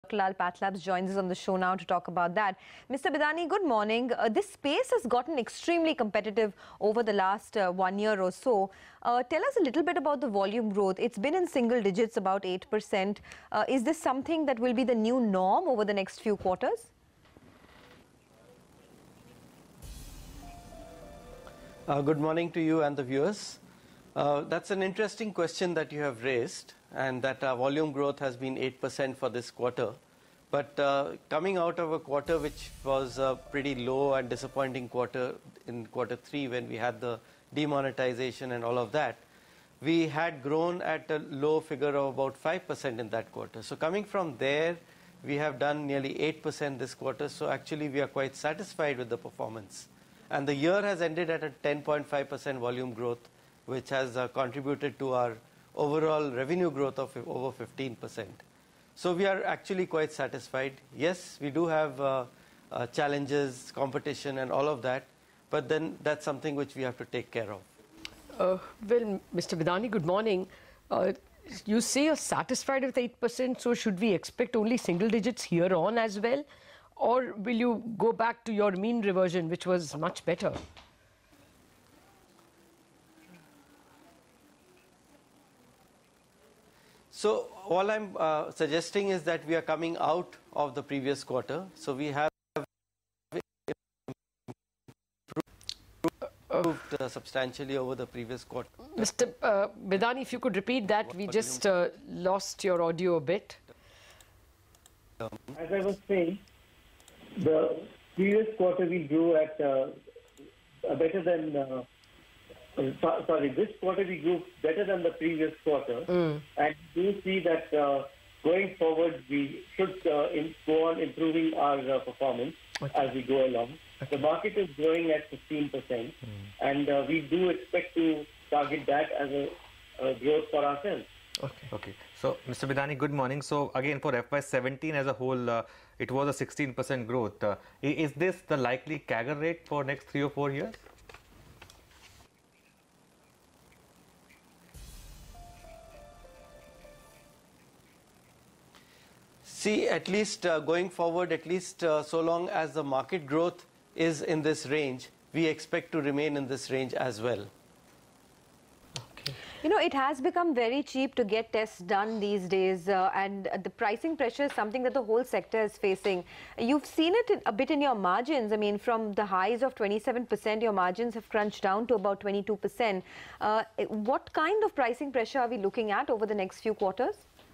Dr. Lal PathLabs joins us on the show now to talk about that. Mr. Bidani, good morning. This space has gotten extremely competitive over the last 1 year or so. Tell us a little bit about the volume growth. It's been in single digits, about 8%. Is this something that will be the new norm over the next few quarters? Good morning to you and the viewers. That's an interesting question that you have raised, and that volume growth has been 8% for this quarter. But coming out of a quarter which was a pretty low and disappointing quarter in Q3 when we had the demonetization and all of that, we had grown at a low figure of about 5% in that quarter. So coming from there, we have done nearly 8% this quarter. So actually we are quite satisfied with the performance. And the year has ended at a 10.5% volume growth, which has contributed to our overall revenue growth of over 15%. So we are actually quite satisfied. Yes, we do have challenges, competition and all of that, but then that's something which we have to take care of. Well, Mr. Bidani, good morning. You say you're satisfied with 8%, so should we expect only single digits here on as well? Or will you go back to your mean reversion, which was much better? So all I'm suggesting is that we are coming out of the previous quarter. So we have improved substantially over the previous quarter. Mr. Bidani, if you could repeat that, we just lost your audio a bit. As I was saying, the previous quarter we grew at better than, this quarter we grew better than the previous quarter. And we do see that going forward we should go on improving our performance as we go along. The market is growing at 15%, and we do expect to target that as a growth for ourselves. Okay. So, Mr. Bidani, good morning. So, again, for FY17 as a whole, it was a 16% growth. Is this the likely CAGR rate for next 3 or 4 years? See, at least going forward, at least so long as the market growth is in this range, we expect to remain in this range as well. You know, it has become very cheap to get tests done these days, and the pricing pressure is something that the whole sector is facing. You've seen it a bit in your margins. I mean, from the highs of 27%, your margins have crunched down to about 22%. What kind of pricing pressure are we looking at over the next few quarters?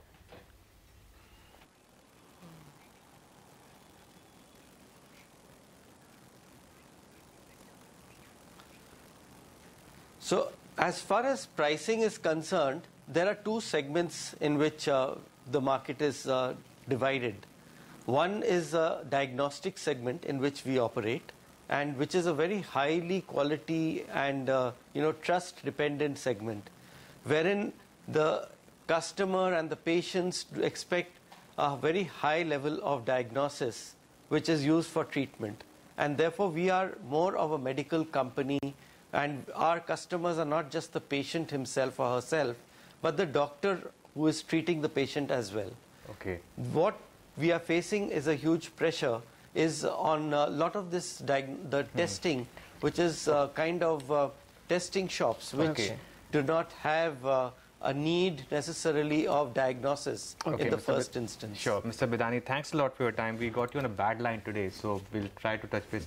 So, as far as pricing is concerned, there are two segments in which the market is divided. One is a diagnostic segment in which we operate, and which is a very highly quality and trust dependent segment, wherein the customer and the patients expect a very high level of diagnosis which is used for treatment. And therefore we are more of a medical company, and our customers are not just the patient himself or herself, but the doctor who is treating the patient as well. Okay. What we are facing is a huge pressure is on a lot of this the testing, which is kind of testing shops which do not have a need necessarily of diagnosis in the first instance. Sure. Mr. Bidani, thanks a lot for your time. We got you on a bad line today, so we'll try to touch base.